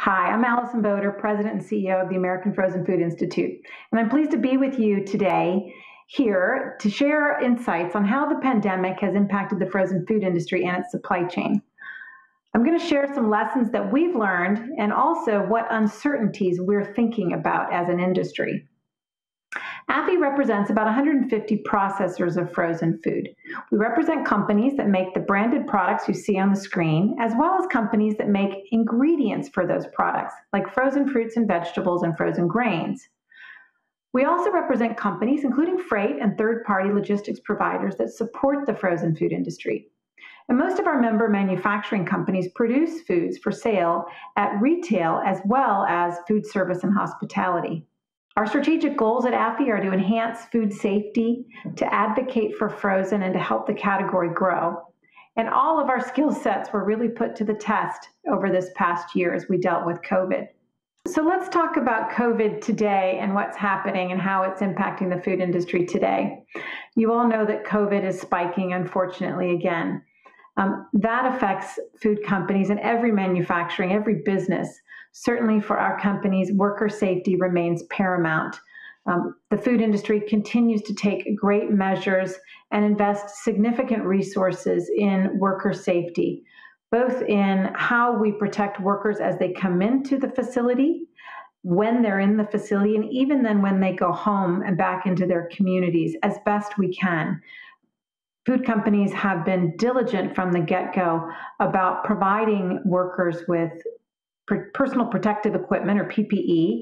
Hi, I'm Allison Boder, President and CEO of the American Frozen Food Institute, and I'm pleased to be with you today here to share insights on how the pandemic has impacted the frozen food industry and its supply chain. I'm going to share some lessons that we've learned and also what uncertainties we're thinking about as an industry. AFFE represents about 150 processors of frozen food. We represent companies that make the branded products you see on the screen, as well as companies that make ingredients for those products, like frozen fruits and vegetables and frozen grains. We also represent companies, including freight and third-party logistics providers, that support the frozen food industry. And most of our member manufacturing companies produce foods for sale at retail as well as food service and hospitality. Our strategic goals at AFFE are to enhance food safety, to advocate for frozen, and to help the category grow. And all of our skill sets were really put to the test over this past year as we dealt with COVID. So let's talk about COVID today and what's happening and how it's impacting the food industry today. You all know that COVID is spiking, unfortunately, again. That affects food companies and every manufacturing, every business. Certainly for our companies, worker safety remains paramount. The food industry continues to take great measures and invest significant resources in worker safety, both in how we protect workers as they come into the facility, when they're in the facility, and even then when they go home and back into their communities as best we can. Food companies have been diligent from the get-go about providing workers with personal protective equipment, or PPE,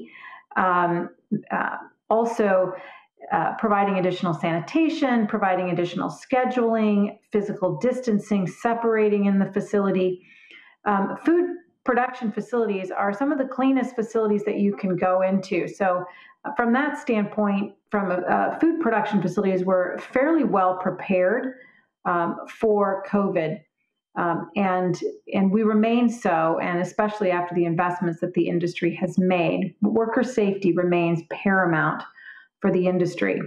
also providing additional sanitation, providing additional scheduling, physical distancing, separating in the facility. Food production facilities are some of the cleanest facilities that you can go into. So from that standpoint, from food production facilities, we're fairly well prepared for COVID. And we remain so, and especially after the investments that the industry has made. Worker safety remains paramount for the industry.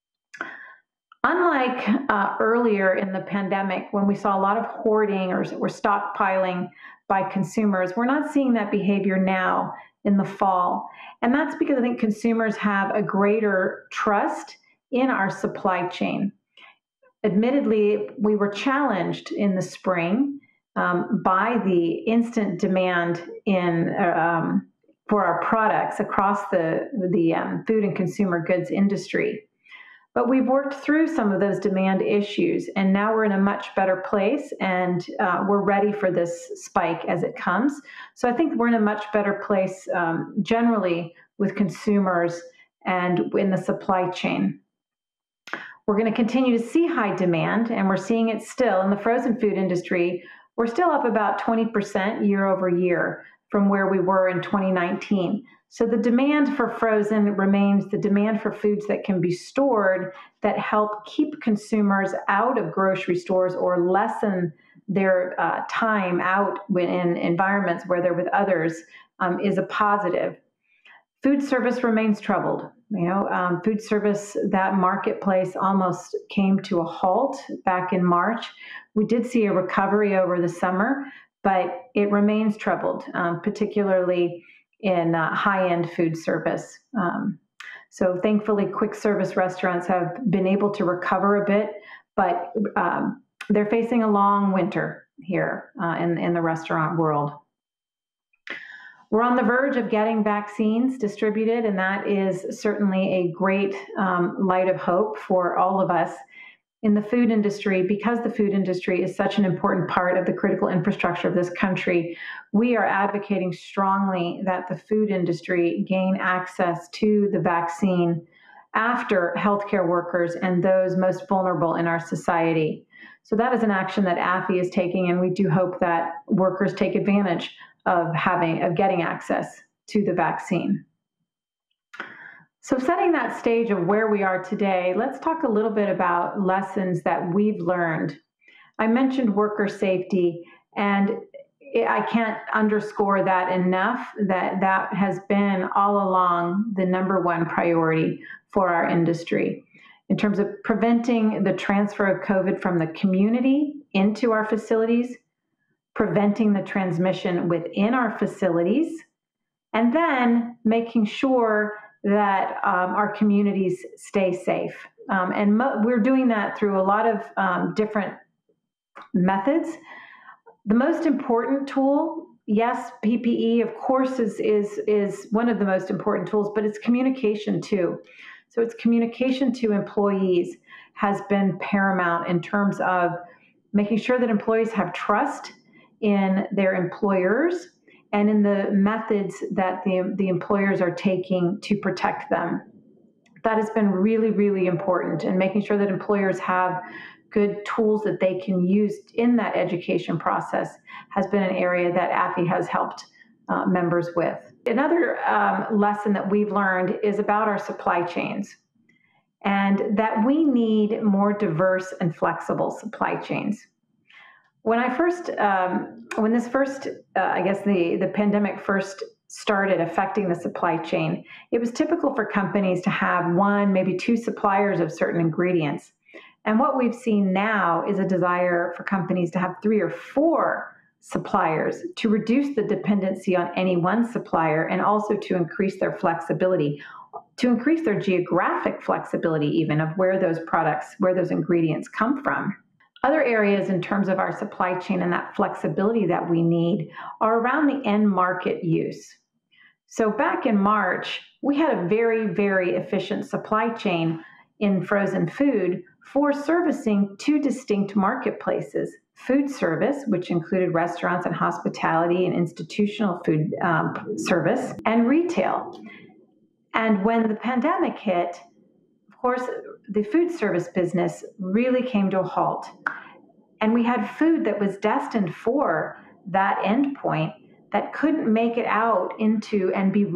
Unlike earlier in the pandemic, when we saw a lot of hoarding or stockpiling by consumers, we're not seeing that behavior now in the fall. And that's because I think consumers have a greater trust in our supply chain. Admittedly, we were challenged in the spring by the instant demand for our products across the food and consumer goods industry. But we've worked through some of those demand issues, and now we're in a much better place, and we're ready for this spike as it comes. So I think we're in a much better place generally with consumers and in the supply chain. We're going to continue to see high demand, and we're seeing it still in the frozen food industry. We're still up about 20% year over year from where we were in 2019. So the demand for frozen remains the demand for foods that can be stored, that help keep consumers out of grocery stores or lessen their time out in environments where they're with others, is a positive. Food service remains troubled. Food service, that marketplace almost came to a halt back in March. We did see a recovery over the summer, but it remains troubled, particularly in high-end food service. So thankfully, quick service restaurants have been able to recover a bit, but they're facing a long winter here in the restaurant world. We're on the verge of getting vaccines distributed, and that is certainly a great light of hope for all of us in the food industry. Because the food industry is such an important part of the critical infrastructure of this country, we are advocating strongly that the food industry gain access to the vaccine after healthcare workers and those most vulnerable in our society. So that is an action that AFFE is taking, and we do hope that workers take advantage of getting access to the vaccine. So setting that stage of where we are today, let's talk a little bit about lessons that we've learned. I mentioned worker safety, and I can't underscore that enough, that has been all along the #1 priority for our industry in terms of preventing the transfer of COVID from the community into our facilities, preventing the transmission within our facilities, and then making sure that our communities stay safe. We're doing that through a lot of different methods. The most important tool, yes, PPE, of course, is one of the most important tools, but it's communication too. So it's communication to employees has been paramount in terms of making sure that employees have trust in their employers and in the methods that the employers are taking to protect them. That has been really, really important, and making sure that employers have good tools that they can use in that education process has been an area that AFI has helped members with. Another lesson that we've learned is about our supply chains, and that we need more diverse and flexible supply chains. When the pandemic first started affecting the supply chain, it was typical for companies to have one, maybe two suppliers of certain ingredients. And what we've seen now is a desire for companies to have 3 or 4 suppliers to reduce the dependency on any one supplier, and also to increase their flexibility, to increase their geographic flexibility even of where those products, where those ingredients come from. Other areas in terms of our supply chain and that flexibility that we need are around the end market use. So back in March, we had a very, very efficient supply chain in frozen food for servicing 2 distinct marketplaces: food service, which included restaurants and hospitality and institutional food service, and retail. And when the pandemic hit, of course, the food service business really came to a halt. And we had food that was destined for that endpoint that couldn't make it out into and be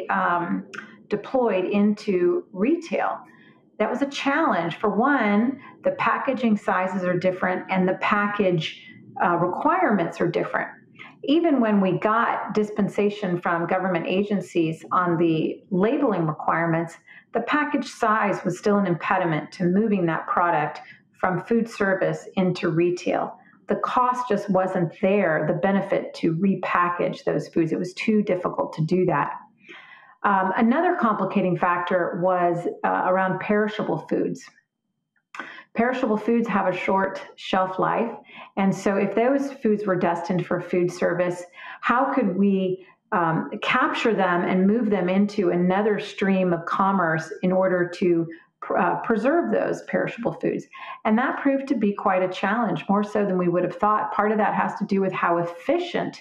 deployed into retail. That was a challenge. For one, the packaging sizes are different and the package requirements are different. Even when we got dispensation from government agencies on the labeling requirements, the package size was still an impediment to moving that product from food service into retail. The cost just wasn't there, the benefit to repackage those foods. It was too difficult to do that. Another complicating factor was around perishable foods. Perishable foods have a short shelf life, and so if those foods were destined for food service, how could we capture them and move them into another stream of commerce in order to preserve those perishable foods? And that proved to be quite a challenge, more so than we would have thought. Part of that has to do with how efficient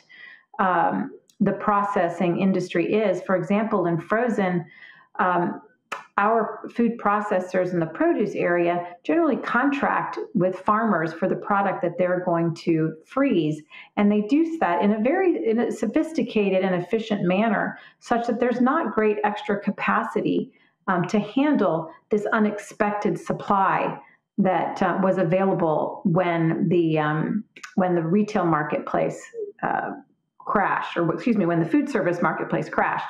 the processing industry is. For example, in frozen, our food processors in the produce area generally contract with farmers for the product that they're going to freeze. And they do that in a sophisticated and efficient manner, such that there's not great extra capacity to handle this unexpected supply that was available when the retail marketplace crashed, or excuse me, when the food service marketplace crashed.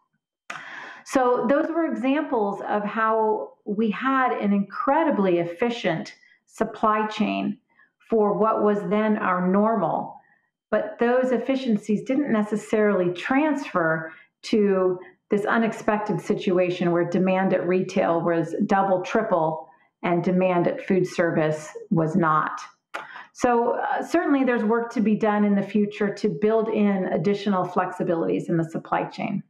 So those were examples of how we had an incredibly efficient supply chain for what was then our normal, but those efficiencies didn't necessarily transfer to this unexpected situation where demand at retail was double, triple, and demand at food service was not. So certainly there's work to be done in the future to build in additional flexibilities in the supply chain.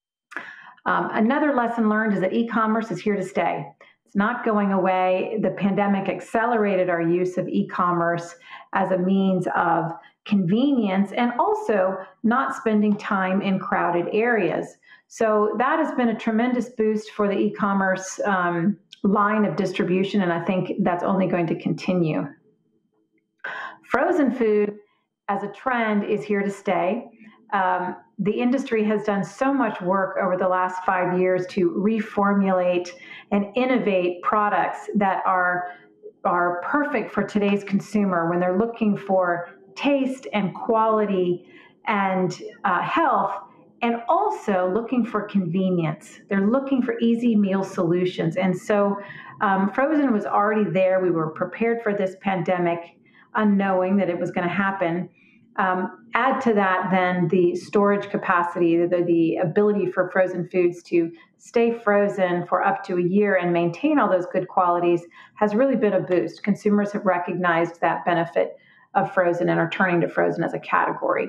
Another lesson learned is that e-commerce is here to stay. It's not going away. The pandemic accelerated our use of e-commerce as a means of convenience and also not spending time in crowded areas. So that has been a tremendous boost for the e-commerce line of distribution, and I think that's only going to continue. Frozen food as a trend is here to stay. The industry has done so much work over the last 5 years to reformulate and innovate products that are perfect for today's consumer when they're looking for taste and quality and health, and also looking for convenience. They're looking for easy meal solutions. And so frozen was already there. We were prepared for this pandemic, unknowing that it was going to happen. Add to that then the storage capacity, the ability for frozen foods to stay frozen for up to a year and maintain all those good qualities has really been a boost. Consumers have recognized that benefit of frozen and are turning to frozen as a category.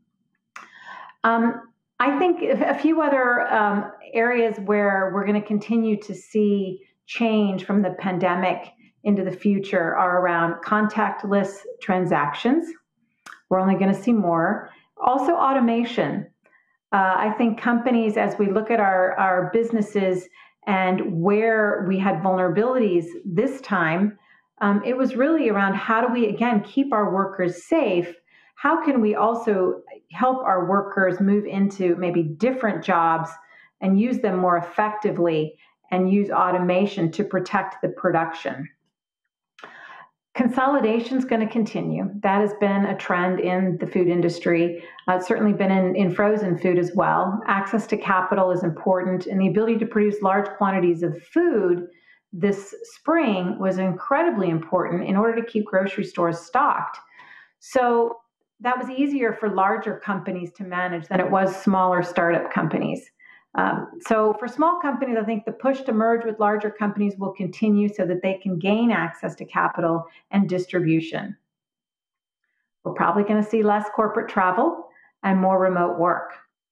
I think a few other areas where we're going to continue to see change from the pandemic into the future are around contactless transactions. We're only going to see more. Also, automation. I think companies, as we look at our businesses and where we had vulnerabilities this time, it was really around how do we, again, keep our workers safe? How can we also help our workers move into maybe different jobs and use them more effectively and use automation to protect the production? Consolidation is going to continue. That has been a trend in the food industry. It's certainly been in frozen food as well. Access to capital is important, and the ability to produce large quantities of food this spring was incredibly important in order to keep grocery stores stocked. So that was easier for larger companies to manage than it was smaller startup companies. So for small companies, I think the push to merge with larger companies will continue so that they can gain access to capital and distribution. We're probably going to see less corporate travel and more remote work.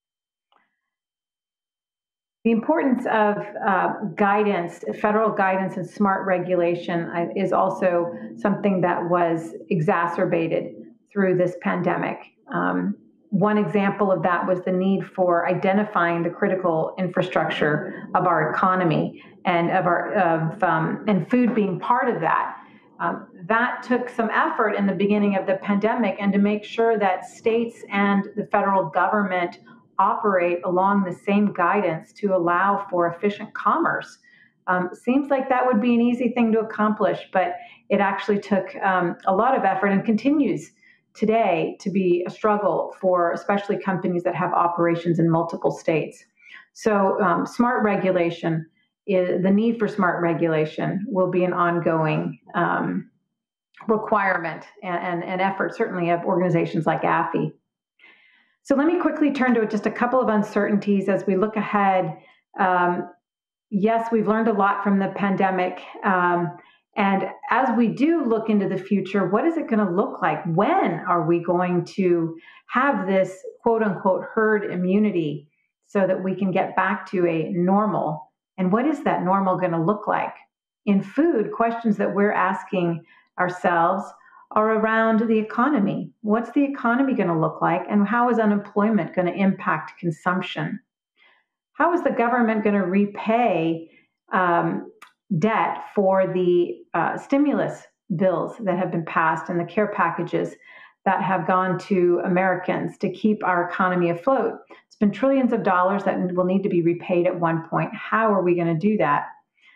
The importance of guidance, federal guidance and smart regulation is also something that was exacerbated through this pandemic. One example of that was the need for identifying the critical infrastructure of our economy and and food being part of that. That took some effort in the beginning of the pandemic, and to make sure that states and the federal government operate along the same guidance to allow for efficient commerce. Seems like that would be an easy thing to accomplish, but it actually took a lot of effort and continues today to be a struggle for especially companies that have operations in multiple states. So smart regulation, the need for smart regulation will be an ongoing requirement and effort, certainly of organizations like AFI. So let me quickly turn to just a couple of uncertainties as we look ahead. Yes, we've learned a lot from the pandemic. And as we do look into the future, what is it going to look like? When are we going to have this quote unquote herd immunity so that we can get back to a normal? And what is that normal going to look like? In food, questions that we're asking ourselves are around the economy. What's the economy going to look like? And how is unemployment going to impact consumption? How is the government going to repay debt for the stimulus bills that have been passed and the care packages that have gone to Americans to keep our economy afloat? It's been trillions of dollars that will need to be repaid at one point. How are we going to do that?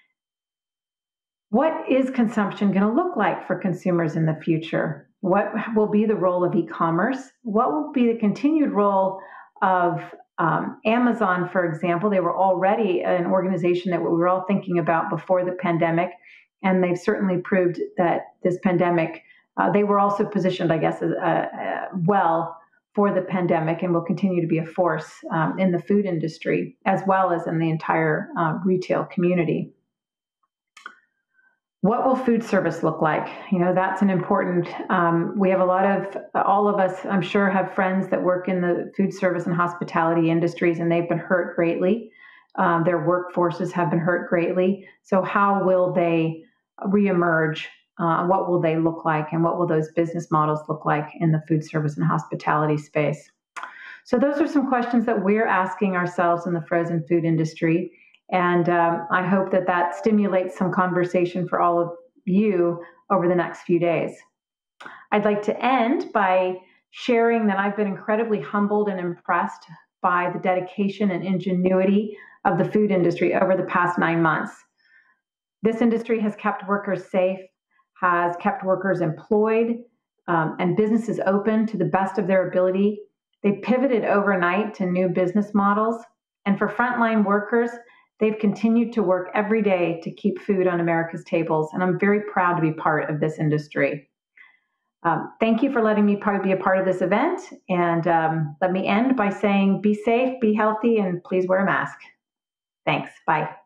What is consumption going to look like for consumers in the future? What will be the role of e-commerce? What will be the continued role of Amazon, for example? They were already an organization that we were all thinking about before the pandemic, and they've certainly proved that this pandemic, they were also positioned, I guess, well for the pandemic, and will continue to be a force in the food industry as well as in the entire retail community. What will food service look like? You know, that's an important, we have all of us, I'm sure, have friends that work in the food service and hospitality industries, and they've been hurt greatly. Their workforces have been hurt greatly. So how will they reemerge? What will they look like? And what will those business models look like in the food service and hospitality space? So those are some questions that we're asking ourselves in the frozen food industry. And I hope that stimulates some conversation for all of you over the next few days. I'd like to end by sharing that I've been incredibly humbled and impressed by the dedication and ingenuity of the food industry over the past 9 months. This industry has kept workers safe, has kept workers employed, and businesses open to the best of their ability. They pivoted overnight to new business models. And for frontline workers, they've continued to work every day to keep food on America's tables, and I'm very proud to be part of this industry. Thank you for letting me probably be a part of this event. And let me end by saying be safe, be healthy, and please wear a mask. Thanks. Bye.